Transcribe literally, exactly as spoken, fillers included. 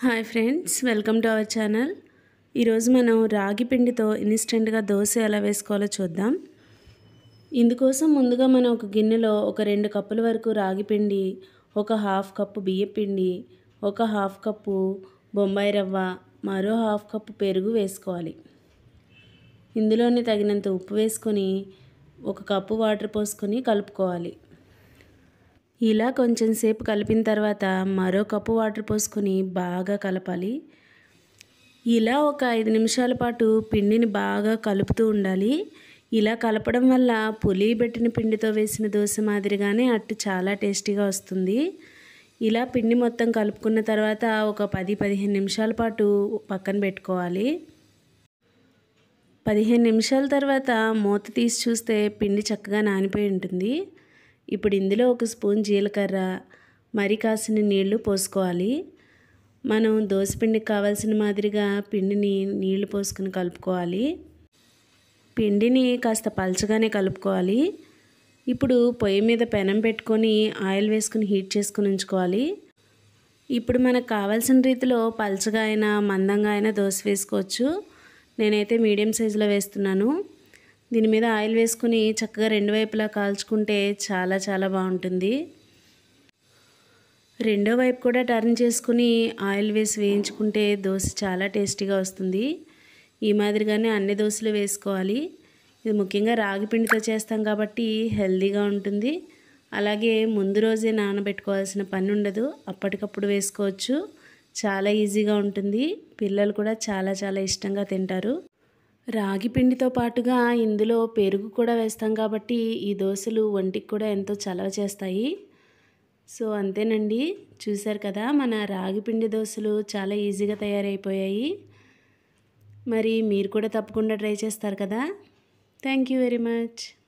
Hi friends, welcome to our channel. ఈరోజు మనం రాగి పిండితో ఇన్స్టెంట్గా దోశ ఎలా వేసుకోవాలో చూద్దాం. ఇందుకోసం ముందుగా మనం ఒక గిన్నెలో ఒక రెండు కప్పుల వరకు రాగి పిండి, ఒక హాఫ్ కప్పు బియ్యం పిండి, ఒక హాఫ్ కప్పు బొంబాయి రవ్వ, మరో హాఫ్ కప్పు పెరుగు వేసుకోవాలి. ఇందులోనే తగినంత ఉప్పు వేసుకొని ఒక కప్పు వాటర్ పోసుకొని కలుపుకోవాలి. ఇలా కొంచెం సేపు కలిపిన తర్వాత మరో కప్పు వాటర్ పోసుకొని బాగా కలపాలి. ఇలా ఒక ఐదు నిమిషాల పాటు పిండిని బాగా కలుపుతూ ఉండాలి. ఇలా కలపడం వల్ల పులియబెట్టిన పిండితో వేసిన దోశ మాదిరిగానే అట్టు చాలా టేస్టీగా వస్తుంది. ఇలా పిండి మొత్తం కలుపుకున్న తర్వాత ఒక పది పదిహేను నిమిషాల పాటు పక్కన పెట్టుకోవాలి. పదిహేను నిమిషాల తర్వాత మూత తీసి చూస్తే పిండి చక్కగా నానిపోయి ఉంటుంది. ఇప్పుడు ఇందులో ఒక స్పూన్ జీలకర్ర, మరి కాసిన నీళ్లు పోసుకోవాలి. మనం దోసపిండికి కావాల్సిన మాదిరిగా పిండిని నీళ్లు పోసుకుని కలుపుకోవాలి. పిండిని కాస్త పలచగానే కలుపుకోవాలి. ఇప్పుడు పొయ్యి మీద పెనం పెట్టుకొని ఆయిల్ వేసుకుని హీట్ చేసుకుని ఉంచుకోవాలి. ఇప్పుడు మనకు కావాల్సిన రీతిలో పలచగా అయినా మందంగా అయినా దోశ వేసుకోవచ్చు. నేనైతే మీడియం సైజులో వేస్తున్నాను. దీని మీద ఆయిల్ వేసుకుని చక్కగా రెండు వైపులా కాల్చుకుంటే చాలా చాలా బాగుంటుంది. రెండో వైపు కూడా టర్న్ చేసుకుని ఆయిల్ వేసి వేయించుకుంటే దోశ చాలా టేస్టీగా వస్తుంది. ఈ మాదిరిగానే అన్ని దోశలు వేసుకోవాలి. ఇది ముఖ్యంగా రాగి పిండితో చేస్తాం కాబట్టి హెల్తీగా ఉంటుంది. అలాగే ముందు రోజే నానబెట్టుకోవాల్సిన పని ఉండదు. అప్పటికప్పుడు వేసుకోవచ్చు. చాలా ఈజీగా ఉంటుంది. పిల్లలు కూడా చాలా చాలా ఇష్టంగా తింటారు. రాగి పిండితో పాటుగా ఇందులో పెరుగు కూడా వేస్తాం కాబట్టి ఈ దోశలు ఒంటికి కూడా ఎంతో చలవ చేస్తాయి. సో అంతేనండి, చూశారు కదా, మన రాగి పిండి దోశలు చాలా ఈజీగా తయారైపోయాయి. మరి మీరు కూడా తప్పకుండా ట్రై చేస్తారు కదా. Thank you very much.